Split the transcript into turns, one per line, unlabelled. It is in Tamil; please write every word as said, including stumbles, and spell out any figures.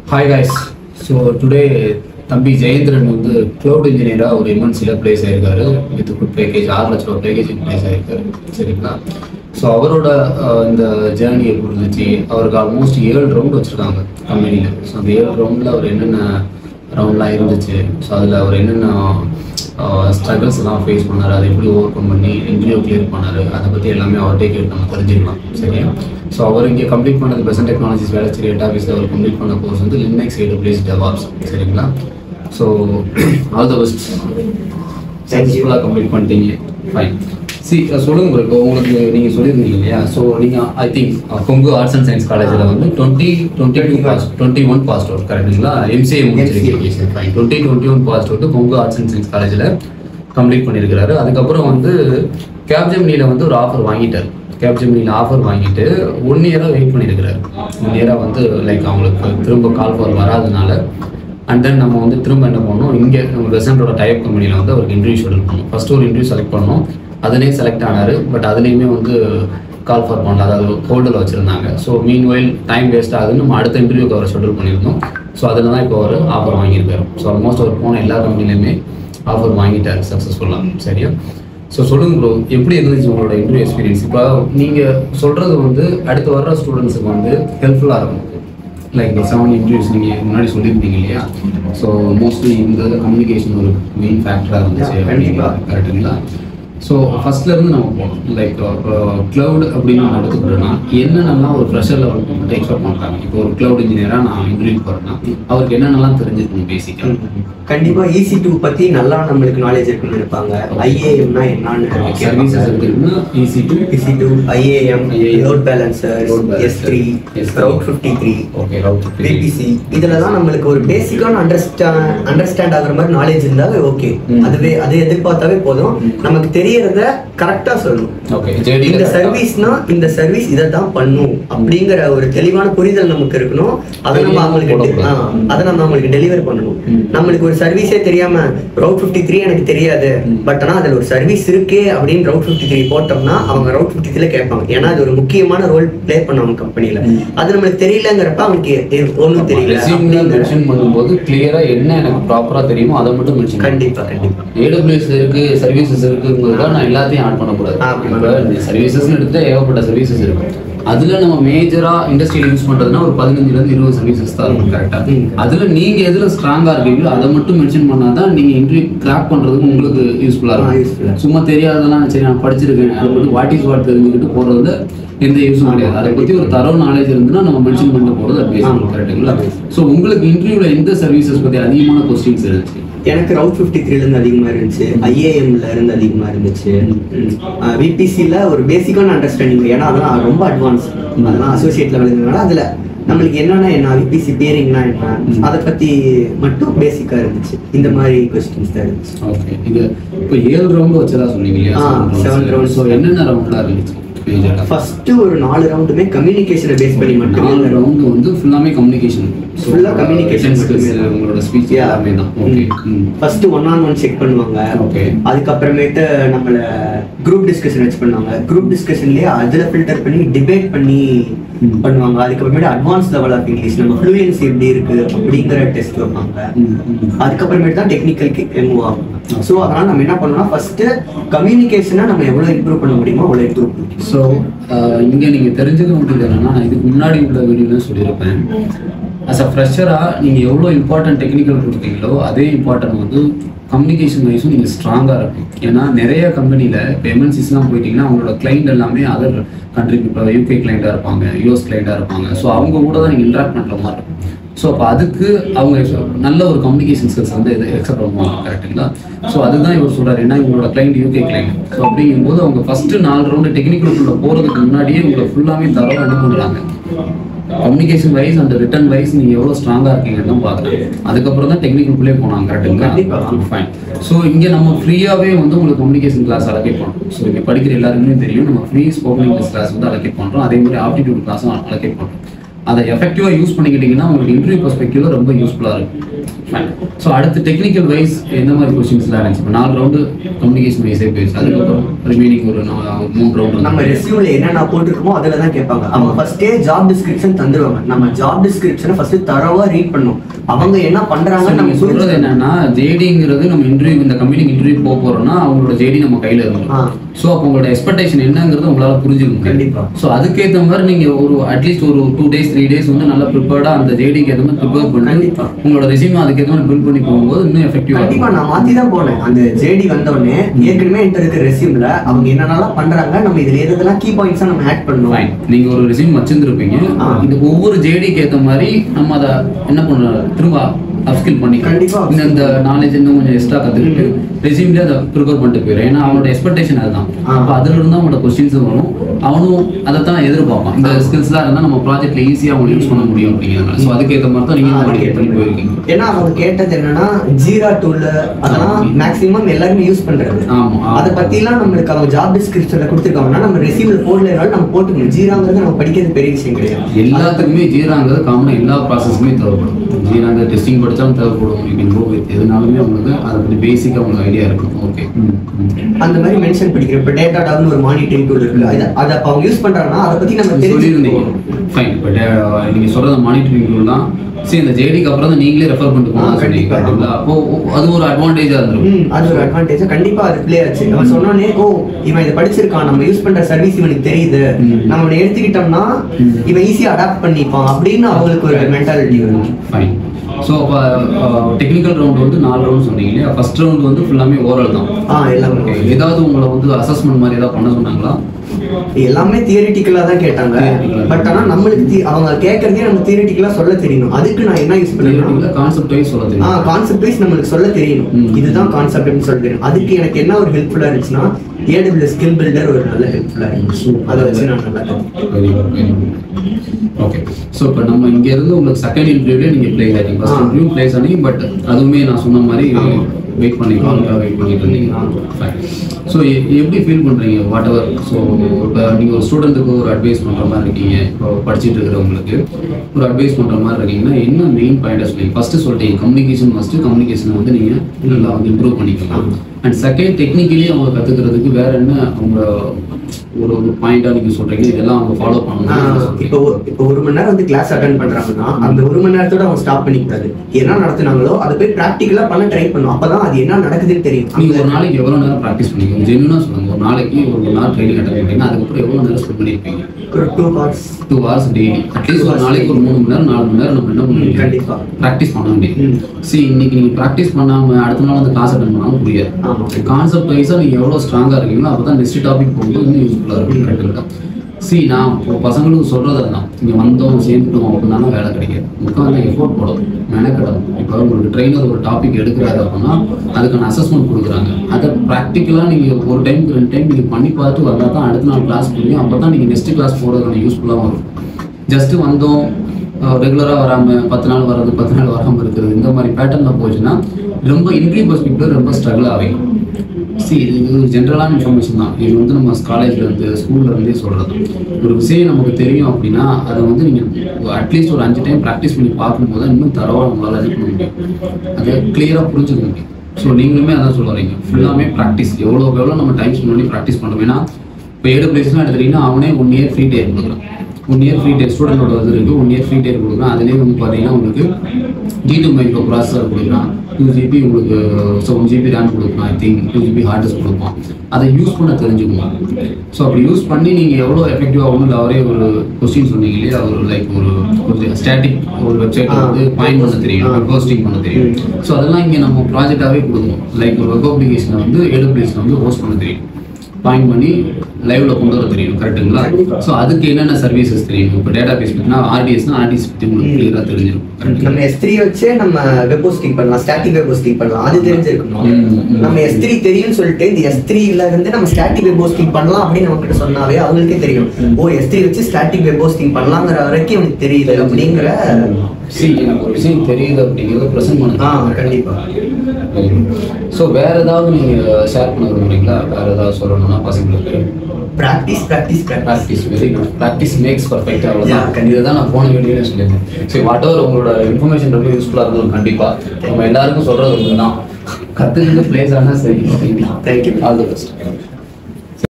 Hi guys. So today தம்பி ஜெயந்திரன் வந்து கிளவுட் இன்ஜினியராக ஒரு எம்என்சியில் பிளேஸ் ஆகிருக்காரு வித் குட் பேக்கேஜ் ஆறு லட்ச ரூபா பேக்கேஜுக்கு பிளேஸ் ஆகிருக்காரு. சரிங்களா? ஸோ அவரோட இந்த ஜேர்னி எப்படி இருந்துச்சு, அவருக்கு ஆல்மோஸ்ட் ஏழு ரவுண்ட் வச்சுருக்காங்க கம்பெனியில். ஸோ அந்த ஏழு ரவுண்டில் அவர் என்னென்ன ரவுண்ட்லாம் இருந்துச்சு, ஸோ அதில் அவர் என்னென்ன ஸ்ட்ரகிள்ஸ் எல்லாம் ஃபேஸ் பண்ணார், அதை எப்படி ஓவர் கம் பண்ணி இன்டர்வியூ கிளியர் பண்ணார், அதை பற்றி எல்லாமே அவர்கிட்ட கேட்டு நம்ம தெரிஞ்சுக்கலாம். சரியா? ஸோ அவர் இங்கே கம்ப்ளீட் பண்ணது பெசன்ட் டெக்னாலஜிஸ் வேலச்சேரி ஹெட் ஆஃபீஸில் அவர் கம்ப்ளீட் பண்ண கோர்ஸ் வந்து லினக்ஸ் ஏடபிள்யூஎஸ் டெவாப்ஸ். சரிங்களா? ஸோ ஆல் த பெஸ்ட், சக்ஸஸ்ஃபுல்லாக கம்ப்ளீட் பண்ணிட்டீங்க. ஃபைன். சி சொல்லுங்க ப்ரோ, இப்போ உங்களுக்கு நீங்கள் சொல்லியிருந்தீங்க இல்லையா, ஸோ நீங்கள் I think Kongu arts and science காலேஜில் வந்து twenty twenty two pass twenty one passed out கரெக்டுங்களா? எம்சிஏ முடிச்சிருக்கீங்க. Fine. Twenty twenty one passed out Kongu arts and science காலேஜில் கம்ப்ளீட் பண்ணியிருக்கிறாரு. அதுக்கப்புறம் வந்து கேப்ஜெமினியில் வந்து ஒரு ஆஃபர் வாங்கிட்டார். கேப்ஜெமினியில் ஆஃபர் வாங்கிட்டு ஒன் இயராக வெயிட் பண்ணியிருக்கிறாரு. ஒன் இயராக வந்து லைக் அவங்களுக்கு திரும்ப கால் ஃபார் வராதனால அண்ட் தென் நம்ம வந்து திரும்ப என்ன பண்ணோம், இங்கே நம்ம பெசண்டோட டைப் கம்பெனியில் வந்து அவருக்கு இன்டர்வியூ ஷெடியூல் பண்ணோம். ஃபஸ்ட்டு ஒரு இன்டர்வியூ செலக்ட் பண்ணோம், அதுலேயே செலக்ட் ஆனார். பட் அதுலேயுமே வந்து கால் ஃபார் பண்ணல, அதாவது ஹோல்டில் வச்சுருந்தாங்க. So meanwhile time waste ஆகுதுன்னு நம்ம அடுத்த இன்டர்வியூக்கு அவரை ஷெடியூல் பண்ணியிருந்தோம். ஸோ அதில் தான் இப்போ அவர் ஆஃபர் வாங்கியிருக்காரு. ஸோ ஆல்மோஸ்ட் அவர் போன எல்லா கம்பெனிலையுமே ஆஃபர் வாங்கிட்டார் சக்ஸஸ்ஃபுல்லாக. சரியா? ஸோ சொல்லுங்க ப்ரோ, எப்படி இருந்துச்சு உங்களோட இன்டர்வியூ எக்ஸ்பீரியன்ஸ்? இப்போ நீங்கள் சொல்கிறது வந்து அடுத்து வர்ற ஸ்டூடெண்ட்ஸுக்கு வந்து ஹெல்ப்ஃபுல்லாக இருக்கும். லைக் செவன் இன்டர்வியூஸ் நீங்கள் முன்னாடி சொல்லியிருந்தீங்க இல்லையா? ஸோ மோஸ்ட்லி இந்த கம்யூனிகேஷன் ஒரு மெயின் ஃபேக்டராக இருந்துச்சு அப்படிங்களா? கரெக்டுங்களா? ஸோ ஃபஸ்ட்லேருந்து நம்ம போகணும். லைக் க்ளவுட் அப்படின்னு நம்ம எடுத்துக்கிட்டோம்னா என்னென்னலாம் ஒரு ஃப்ரெஷரில் வந்து மட்டும் எக்ஸ்பெக்ட் பண்ணுறாங்க. இப்போ ஒரு க்ளவுட் இன்ஜினியராக நான் இன்டர்வியூ போகிறேன்னா அவருக்கு என்னென்னலாம் தெரிஞ்சிருக்கணும் பேசிக்காக?
கண்டிப்பாக ஈசி டூ பற்றி நல்லா நம்மளுக்கு நாலேஜ் இருக்குன்னு இருப்பாங்க. ஐஏஎம்னா என்னன்னு
சர்வீசஸ் இருக்குன்னா EC two
EC two IAM, load balancer, S three, route fifty three,
okay route
VPC, இதில் தான் நம்மளுக்கு ஒரு பேசிக்கான அண்டர்ஸ்டாண்ட் அண்டர்ஸ்டாண்ட் ஆகிற மாதிரி நாலேஜ் இருந்தாவே ஓகே. அதுவே அதை எதிர்பார்த்தாவே போதும். நமக்கு தெரியறத கரெக்டா சொல்லணும். இந்த சர்வீஸ்னா இந்த சர்வீஸ் இதை தான் பண்ணும் அப்படிங்கிற ஒரு தெளிவான புரிதல் நமக்கு இருக்கணும். அதை நம்ம அவங்களுக்கு அதை நம்ம அவங்களுக்கு டெலிவர் பண்ணணும். நம்மளுக்கு ஒரு சர்வீஸே தெரியாம ரவுட் ஃபிஃப்டி த்ரீ எனக்கு தெரியாது, பட் ஆனால் அதில் ஒரு சர்வீஸ் இருக்கே அப்படின்னு ரவுட் ஃபிஃப்டி த்ரீ போட்டோம்னா அவங்க ரவுட் ஃபிஃப்டி த்ரீல கேட்பாங்க. ஏன்னா அது ஒரு முக்கியமான ரோல் பிளே பண்ணுவாங்க கம்பெனியில. அது நம்மளுக்கு தெரியலங்கிறப்ப அவங்களுக்கு ஒன்றும் தெரியல.
மென்ஷன் பண்ணும்போது கிளியரா என்ன எனக்கு ப்ராப்பரா தெரியுமோ அதை மட்டும் மென்ஷன்.
கண்டிப்பா கண்டிப்பா
ஏடபிள்யூஎஸ் இருக்கு, சர்வீசஸ் இருக்குங்கிறத நான் எல்லாத்தையும் ஆட் பண்ணக்கூடாது. இப்போ சர்வீசஸ்ன்னு எடுத்து ஏகப்பட்ட சர்வீசஸ் இருக்கு. அதுல நம்ம மேஜரா இண்டஸ்ட்ரியில் யூஸ் பண்றதுன்னா ஒரு பதினஞ்சுல இருந்து இருபது சர்வீசஸ் தான் இருக்கும். கரெக்டா? அதுல நீங்க எதுல ஸ்ட்ராங்கா இருக்கீங்களோ அதை மட்டும் மென்ஷன் பண்ணாதான் நீங்க இன்டர்வியூ கிராக் பண்றதுக்கு உங்களுக்கு யூஸ்ஃபுல்லா இருக்கும். சும்மா தெரியாதெல்லாம் சரி நான் படிச்சிருக்கேன் அதை பத்தி வாட் இஸ் வாட் தெரிஞ்சுக்கிட்டு போறதுல எந்த யூஸும் கிடையாது. அதை பத்தி ஒரு தரவு நாலேஜ் இருந்துன்னா நம்ம மென்ஷன் பண்ணிட்டு போறது அது பேசணும். கரெக்டுங்களா? ஸோ உங்களுக்கு இன்டர்வியூல எந்த சர்வீசஸ் பத்தி அதிகமான கொஸ்டின்ஸ் இருந்துச்சு?
எனக்கு ரவுட் ஃபிஃப்டி த்ரீல இருந்து அதிகமா இருந்துச்சு, ஐஏஎம்ல இருந்து அதிகமா இருந்துச்சு, விபிசில ஒரு பேசிக்கான அண்டர்ஸ்டாண்டிங். ஏன்னா அதெல்லாம் ரொம்ப அட்வான்ஸ், அதெல்லாம் அசோசியேட் லெவலுங்கிறனால அதுல நம்மளுக்கு என்னன்னா என்ன விபிசி பேரிங்னா என்ன அதை பத்தி மட்டும் பேசிக்கா இருந்துச்சு. இந்த மாதிரி கொஸ்டின்ஸ் தான் இருந்துச்சு.
ஓகே. இது இப்போ ஏழு ரவுண்ட் வச்சதா சொன்னீங்க இல்லையா?
Seven round.
ஸோ என்னென்ன ரவுண்ட்லாம் இருந்துச்சு?
ஃபர்ஸ்ட் ஒரு நாலு ரவுண்டுமே கம்யூனிகேஷனை பேஸ் பண்ணி மட்டும்.
நாலு ரவுண்டு வந்து ஃபுல்லாமே கம்யூனிகேஷன்,
ஃபுல்லா கம்யூனிகேஷன் ஸ்கில்ஸ்,
உங்களோட ஸ்பீச் எல்லாமே தான். Okay.
First one on one check பண்ணுவாங்க.
ஓகே.
அதுக்கப்புறமேட்டு நம்மள குரூப் டிஸ்கஷன் வச்சு பண்ணுவாங்க. குரூப் டிஸ்கஷன்லயே அதுல ஃபில்டர் பண்ணி டிபேட் பண்ணி பண்ணுவாங்க. அதுக்கப்புறமேட்டு அட்வான்ஸ் லெவல் ஆஃப் இங்கிலீஷ் நம்ம ஃப்ளூயன்சி எப்படி இருக்கு அப்படிங்கிற டெஸ்ட் வைப்பாங்க. அதுக்கப்புறமேட்டு தான் டெக்னிக்கல் மூவ் ஆகும். ஸோ அதனால நம்ம என்ன பண்ணோம்னா ஃபர்ஸ்ட் கம்யூனிகேஷனை நம்ம எவ்வளவு இம்ப்ரூவ் பண்ண முடியுமோ அவ்வளோ இம்ப்ரூவ் பண்ணுவோம்.
ஸோ இங்கே நீங்கள் தெரிஞ்சுக்க முடியுது என்னன்னா, நான் இதுக்கு முன்னாடி உள்ள வீடியோல சொல்லியிருப்பேன், அஸ் அ ஃப்ரெஷராக நீங்கள் எவ்வளோ இம்பார்ட்டன்ட் டெக்னிக்கல் கொடுத்தீங்களோ அதே இம்பார்ட்டன்ட் வந்து கம்யூனிகேஷன் வைஸும் நீங்கள் ஸ்ட்ராங்காக இருக்கும். ஏன்னா நிறைய கம்பெனியில் இப்போ எம்என்சிஸ்லாம் போயிட்டீங்கன்னா அவங்களோட கிளைண்ட் எல்லாமே அதர் கண்ட்ரிக்கு, இப்போ யூகே கிளைண்டாக இருப்பாங்க, யூஎஸ் கிளைண்டாக இருப்பாங்க. ஸோ அவங்க கூட தான் நீங்கள் இன்ட்ராக்ட் பண்ணுற மாதிரி இருக்கும். ஸோ அப்போ அதுக்கு அவங்க நல்ல ஒரு கம்யூனிகேஷன் ஸ்கில்ஸ் வந்து இது எக்ஸப்ட் பண்ணுவாங்க. கரெக்டுங்களா? ஸோ அதுதான் இவர் சொல்கிறார். ஏன்னா இவங்களோட கிளைண்ட் யூகே கிளைண்ட். ஸோ அப்படிங்கும்போது அவங்க ஃபஸ்ட்டு நாலு ரவுண்டு டெக்னிக்கலுக்குள்ள போகிறதுக்கு முன்னாடியே உங்களை ஃபுல்லாமே தரவாக என்ன பண்ணுறாங்க, communication wise and written wise நீங்கள் எவ்வளோ ஸ்ட்ராங்காக இருக்கீங்கன்னு தான் பார்க்குறேன். அதுக்கப்புறம் தான் டெக்னிக்கலுக்குள்ளே போனாங்க. கரெக்டுங்களா? ஃபைன். ஸோ இங்கே நம்ம ஃப்ரீயாகவே வந்து உங்களுக்கு கம்யூனிகேஷன் கிளாஸ் அலோகேட் பண்ணுறோம். ஸோ இங்கே படிக்கிற எல்லாருக்குமே தெரியும், நம்ம ஃப்ரீ ஸ்போக்கன் இங்கிலீஷ் கிளாஸ் வந்து அலோகேட் பண்ணுறோம். அதே மாதிரி ஆப்டிடியூட் கிளாஸும் அலோகேட் பண்ணுறோம். அதை எஃபெக்டிவாக யூஸ் பண்ணிக்கிட்டிங்கன்னா உங்களுக்கு இன்டர்வியூ பெர்ஸ்பெக்டிவ்ல ரொம்ப யூஸ்ஃபுல்லாக இருக்கும். ஸோ அடுத்து டெக்னிக்கல் வைஸ் எந்த மாதிரி கொஸ்டின்ஸ்லாம் இருந்துச்சு? இப்போ நாலு ரவுண்டு கம்யூனிகேஷன் வைஸே போயிடுச்சு, அதுக்கப்புறம் ரிமைனிங் ஒரு மூணு ரவுண்டு
நம்ம ரெஸ்யூம்ல என்னென்ன போட்டிருக்கோமோ அதில் தான் கேட்பாங்க. அவங்க ஃபர்ஸ்டே ஜாப் டிஸ்கிரிப்ஷன் தந்துருவாங்க. நம்ம ஜாப் டிஸ்கிரிப்ஷனை ஃபர்ஸ்ட் தரவா ரீட் பண்ணணும். அவங்க என்ன பண்றாங்க நம்ம
சொல்றது என்னன்னா, ஜேடிங்கிறது நம்ம இன்டர்வியூ இந்த கம்பெனிக்கு இன்டர்வியூ போக போறோம்னா அவங்களோட ஜேடி நம்ம கையில இருக்கும். ஸோ அப்போ உங்களோட எக்ஸ்பெக்டேஷன் என்னங்கிறது உங்களால புரிஞ்சுக்கணும்.
கண்டிப்பா.
ஸோ அதுக்கேற்ற மாதிரி நீங்க ஒரு அட்லீஸ்ட் ஒரு டூ டேஸ் த்ரீ டேஸ் வந்து நல்லா ப்ரிப்பேர்டா அந்த ஜேடிக்கு ஏற்ற மாதிரி ப்ரிப்பேர் பண்ணி உங்களோட ரெஸ்யூம் அதுக்கேற்ற மாதிரி பில்ட் பண்ணி போகும்போது இன்னும் எஃபெக்டிவா.
கண்டிப்பா நான் மாத்தி தான் போனேன். அந்த ஜேடி வந்த உடனே ஏற்கனவே என்கிட்ட இருக்க ரெஸ்யூம்ல அவங்க என்னென்னலாம் பண்றாங்க, நம்ம இதுல எதெல்லாம் கீ பாயிண்ட்ஸா நம்ம ஆட் பண்ணுவோம்.
நீங்க ஒரு ரெஸ்யூம் வச்சிருந்திருப்பீங்க, இந்த ஒவ்வொரு ஜேடிக்கு ஏற்ற மாதிரி நம்ம அதை என்ன பண்ண திரும்ப அப்ஸ்கில் பண்ணி
கண்டிப்பா
இந்த நாலேஜ் இன்னும் கொஞ்சம் எக்ஸ்ட்ரா கற்றுக்கிட்டு ரெஸ்யூம்லேயே அதை ப்ரிப்பேர் பண்ணிட்டு போயிடும். ஏன்னா அவனோட எக்ஸ்பெக்டேஷன் அதுதான். அப்போ அதில் இருந்தால் அவனோட கொஸ்டின்ஸும் வரும், அவனும் அதை தான் எதிர்பார்ப்பான். இந்த ஸ்கில்ஸ்லாம் இருந்தால் நம்ம ப்ராஜெக்ட்ல ஈஸியாக அவங்க யூஸ் பண்ண முடியும் அப்படிங்கிறதுனால. ஸோ அதுக்கேற்ற மாதிரி தான் நீங்கள் மாடிஃபை பண்ணி போயிருக்கீங்க.
ஏன்னா அவங்க கேட்டது என்னன்னா ஜீரா டூல் அதெல்லாம் மேக்ஸிமம் எல்லாருமே யூஸ் பண்றது.
ஆமாம்,
அதை பற்றிலாம் நம்மளுக்கு அவங்க ஜாப் டிஸ்கிரிப்ஷனில் கொடுத்துருக்காங்கன்னா நம்ம ரெஸ்யூமில் போடலைனாலும் நம்ம போட்டுக்கணும். ஜீராங்கிறது நம்ம படிக்கிறது பெரிய விஷயம் கிடையாது.
எல்லாத்துக்குமே ஜீராங்கிறது காமனாக எல்லா ப்ராசஸுமே தேவைப்படும். ஜீராங்க டெஸ்டிங் படித்தாலும் தேவைப்படும். எதுனாலுமே அவங்களுக்கு அதை பற்றி பேசிக்காக அவங்களுக்கு ஐடியா இருக்கும். ஓகே,
அந்த மாதிரி மென்ஷன் படிக்கிறோம். இப்போ டேட்டா டாப்னு ஒரு மானிட்டரிங் டூல் இருக்கு, அதை அதை அவங்க யூஸ் பண்றாங்கன்னா அதை பத்தி நம்ம
தெரிஞ்சுருந்தீங்க. ஃபைன். இப்போ நீங்க சொல்றது மானிட்டரிங் டூல் தான். சரி, இந்த ஜேடிக்கு அப்புறம் தான் நீங்களே ரெஃபர் பண்ணிட்டு போகலாம். கண்டிப்பா. அப்போ அது ஒரு அட்வான்டேஜா இருந்திருக்கும்.
அது ஒரு அட்வான்டேஜா கண்டிப்பா அது ப்ளே ஆச்சு. நம்ம சொன்னோன்னே ஓ இவன் இதை படிச்சிருக்கான், நம்ம யூஸ் பண்ற சர்வீஸ் இவனுக்கு தெரியுது, நம்ம எடுத்துக்கிட்டோம்னா இவன் ஈஸியா அடாப்ட் பண்ணிப்பான் அப்படின்னு அவங்களுக்கு ஒரு மென்டாலிட்டி வரும்.
ஃபைன். ஸோ அப்போ டெக்னிக்கல் ரவுண்ட் வந்து நாலு ரவுண்ட் சொன்னீங்க இல்லையா? ஃபர்ஸ்ட் ரவுண்ட் வந்து ஃபுல்லாமே ஓரல் தான்.
ஆ எல்லாமே.
ஏதாவது உங்களை வந்து அசஸ்மெண்ட் மாதிரி ஏதாவது பண்ண சொன்னாங்களா?
எல்லாமே தியரிட்டிக்கலா தான் கேட்டாங்க. பட் ஆனா நம்மளுக்கு அவங்க கேட்கறதே நம்ம தியரிட்டிக்கலா சொல்ல தெரியணும். அதுக்கு நான் என்ன யூஸ் பண்ணிருக்கேன்,
கான்செப்ட் வைஸ் சொல்ல தெரியும்.
ஆ கான்செப்ட் வைஸ் நம்மளுக்கு சொல்ல தெரியணும். இதுதான் கான்செப்ட்னு சொல்ல தெரியும். அதுக்கு எனக்கு என்ன ஒரு ஹெல்ப்ஃபுல்லா இருந்துச்சுன்னா ஏடபிள்யூஎஸ் ஸ்கில் பில்டர் ஒரு நல்ல ஹெல்ப்ஃபுல்லா இருந்துச்சு. அதை வச்சு நான் நல்லா கற்றுக்கிட்டேன்.
ஓகே. ஸோ இப்போ நம்ம இங்க இருந்து உங்களுக்கு செகண்ட் இன்டர்வியூல நீங்க பிளேஸ் ஆகிட்டீங்க. ஃபர்ஸ்ட் இன்டர்வியூ பிளேஸ் ஆனீங்க. பட் அதுவுமே நான் சொன்ன மாதிரி வெயிட் பண்ணிக்கலாம், வெயிட் பண்ணிட்டு இருந்தீங்க. ஸோ எப்படி ஃபீல் பண்ணுறீங்க வாட் எவர்? ஸோ இப்போ நீங்கள் ஒரு ஸ்டூடெண்ட்டுக்கு ஒரு அட்வைஸ் பண்ணுற மாதிரி இருக்கீங்க, இப்போ படிச்சுட்டு இருக்கிறவங்களுக்கு ஒரு அட்வைஸ் பண்ணுற மாதிரி இருக்கீங்கன்னா என்ன மெயின் பாயிண்டாக சொல்லுங்க? ஃபஸ்ட்டு சொல்லிட்டீங்க கம்யூனிகேஷன் ஃபஸ்ட்டு, கம்யூனிகேஷனை வந்து நீங்கள் நல்லா வந்து இம்ப்ரூவ் பண்ணிக்கலாம். அண்ட் செகண்ட் டெக்னிக்கலி அவங்க கற்றுக்கிறதுக்கு வேற என்ன அவங்க ஒரு ஒரு பாயிண்டா நீங்க சொல்றீங்க இதெல்லாம் அவங்க ஃபாலோ பண்ணணும்.
இப்போ இப்போ ஒரு மணி நேரம் வந்து கிளாஸ் அட்டெண்ட் பண்றாங்கன்னா அந்த ஒரு மணி நேரத்தோட அவங்க ஸ்டாப் பண்ணிக்கூடாது. என்ன நடத்துனாங்களோ அதை போய் ப்ராக்டிக்கலா பண்ண ட்ரை பண்ணும். அப்பதான் அது என்ன நடக்குதுன்னு தெரியும்.
நீங்க ஒரு நாளைக்கு எவ்வளவு நேரம் ப்ராக்டிஸ் பண்ணீங்க? ஜென்யூனா சொல்லுங்க. ஒரு நாளைக்கு ஒரு நாள் ட்ரைனிங் அட்டெண்ட் பண்ணீங்கன்னா அதுக்கப்புறம் எவ்வளவு நேரம் ஸ்பெண்ட் பண்ணிருப்பீங்க?
ஒரு two hours
two hours daily. At least ஒரு நாளைக்கு ஒரு மூணு மணி நேரம் நாலு மணி நேரம் நம்ம என்ன பண்ணுவோம்?
கண்டிப்பா
ப்ராக்டிஸ் பண்ண முடியும். சி இன்னைக்கு நீங்க ப்ராக்டிஸ் பண்ணாம அடுத்த நாள் அந்த கிளாஸ் அட்டெண்ட் பண்ணாலும் புரியாது. கான்செப்ட் வைஸா நீங்க எவ்வளவு ஸ்ட்ராங்கா இருக்கீங்களோ அப்பதான் நெக்ஸ்ட் டாபிக் போகும்போது இன்னும் யூஸ்ஃபுல்லா இருக்கும். கரெக்டுங்களா? சி நான் இப்போ பசங்களுக்கு சொல்றது தான், இங்கே வந்தோம் சேர்ந்துட்டோம் அப்படின்னா வேலை கிடைக்காது. உட்காந்து எஃபோர்ட் போடணும், மெனக்கிடணும். இப்போ உங்களுக்கு ட்ரெயினர் ஒரு டாபிக் எடுக்கிறாரு அப்படின்னா அதுக்கான அசஸ்மெண்ட் கொடுக்குறாங்க. அதை ப்ராக்டிக்கலாக நீங்கள் ஒரு டைம் ரெண்டு டைம் நீங்கள் பண்ணி பார்த்து வந்தால் தான் அடுத்த நாள் கிளாஸ் புரியும். அப்போ தான் நீங்கள் நெக்ஸ்ட் கிளாஸ் போடுறதுக்கான யூஸ்ஃபுல்லாக வரும். ஜஸ்ட்டு வந்தோம் ரெகுலராக வராமல் பத்து நாள் வர்றது பத்து நாள் வராமல் இருக்கிறது இந்த மாதிரி பேட்டர்னில் போச்சுன்னா ரொம்ப இன்ட்ரி பர்ஸ்பெக்டிவ் ரொம்ப ஸ்ட்ரகிள் ஆகும். சி இது ஒரு ஜென்ரலான இன்ஃபர்மேஷன் தான். இது வந்து நம்ம காலேஜ்ல இருந்து ஸ்கூல்ல இருந்தே சொல்றது. ஒரு விஷயம் நமக்கு தெரியும் அப்படின்னா அதை வந்து நீங்க அட்லீஸ்ட் ஒரு அஞ்சு டைம் ப்ராக்டிஸ் பண்ணி பார்க்கும்போது இன்னும் தரவா நம்மளால இது பண்ண முடியும், அதை கிளியரா புரிஞ்சுக்க முடியும். ஸோ நீங்களுமே அதான் சொல்ல வரீங்க, ஃபுல்லாமே ப்ராக்டிஸ். எவ்வளோ எவ்வளோ நம்ம டைம் ஸ்பெண்ட் பண்ணி ப்ராக்டிஸ் பண்ணுறோம். ஏன்னா இப்போ ஏழு பிளேஸ்லாம் எடுத்துட்டீங்கன்னா அவனே ஒன் இயர் ஃப்ரீ டைம் கொடுக்குறான். ஒன் இயர் ஃப்ரீ டே ஸ்டூடெண்டோட இது இருக்குது. ஒன் இயர் ஃப்ரீ டே கொடுக்குறான். அதுலேயே வந்து பார்த்தீங்கன்னா உங்களுக்கு ஜி டூ மைக்ரோ ப்ராசஸர் கொடுக்குறான். டூ ஜிபி உங்களுக்கு ஒன் ஜிபி ரேம் கொடுக்கலாம். I think two GB hard disk கொடுப்பான். அதை யூஸ் பண்ண தெரிஞ்சுக்கணும். ஸோ அப்படி யூஸ் பண்ணி நீங்கள் எவ்வளோ எஃபெக்டிவாக ஆகணும். இல்லை அவரே ஒரு கொஸ்டின் சொன்னீங்க இல்லையா, ஒரு லைக் ஒரு ஒரு ஸ்டாட்டிக் ஒரு வெப்சைட் வந்து பாயிண்ட் பண்ண தெரியும், வெப் ஹோஸ்டிங் பண்ண தெரியும். ஸோ அதெல்லாம் இங்கே நம்ம ப்ராஜெக்டாகவே கொடுக்கணும். லைக் ஒரு வெப் அப்ளிகேஷனை வந்து ஏடபிள்யூஎஸ்ல வந்து ஹோஸ்ட் பண்ண தெரியும், பாயிண்ட் பண்ணி லைவ்ல கொண்டு வர தெரியும். கரெக்டுங்களா? ஸோ அதுக்கு என்னென்ன சர்வீசஸ் தெரியும்? இப்போ டேட்டா பேஸ் பற்றினா ஆர்டிஎஸ்னா ஆர்டிஎஸ் பற்றி உங்களுக்கு கிளியராக தெரிஞ்சிடும்.
நம்ம எஸ் த்ரீ வச்சே நம்ம வெப் ஹோஸ்டிங் பண்ணலாம், ஸ்டாட்டிக் வெப் ஹோஸ்டிங் பண்ணலாம், அது தெரிஞ்சிருக்கணும். நம்ம எஸ் த்ரீ தெரியும்னு சொல்லிட்டு இந்த எஸ் த்ரீல இருந்து நம்ம ஸ்டாட்டிக் வெப் ஹோஸ்டிங் பண்ணலாம் அப்படின்னு நம்ம கிட்ட சொன்னாவே அவங்களுக்கே தெரியும். ஓ எஸ் த்ரீ வச்சு ஸ்டாட்டிக் வெப் ஹோஸ்டிங் பண்ணலாங்கிற வரைக்கும் எனக்கு தெரியுது அப்படிங்கிற
சி எனக்கு ஒரு விஷயம் தெரியுது அப்படிங்கிறத ப்ரெசென்ட் பண்ணுங்க.
ஆ கண்டிப்பாக.
ஸோ வேற ஏதாவது நீங்கள் ஷேர் பண்ண விரும்புறீங்களா? வேற ஏதாவது சொல்லணும்னா பசங்களுக்கு
practice practice
practice very good. Practice makes perfect. அவ்வளோதான். இதுதான் நான் போன வீடியோன்னு சொல்லியிருந்தேன். சரி, வாட் எவர் உங்களோட இன்ஃபர்மேஷன் ரொம்ப யூஸ்ஃபுல்லாக இருக்கும் கண்டிப்பாக. நம்ம எல்லாருக்கும் சொல்கிறது ஒன்று தான், கற்றுக்கிட்டு பிளேஸ் ஆனால் சரி.
தேங்க்யூ.
All the best.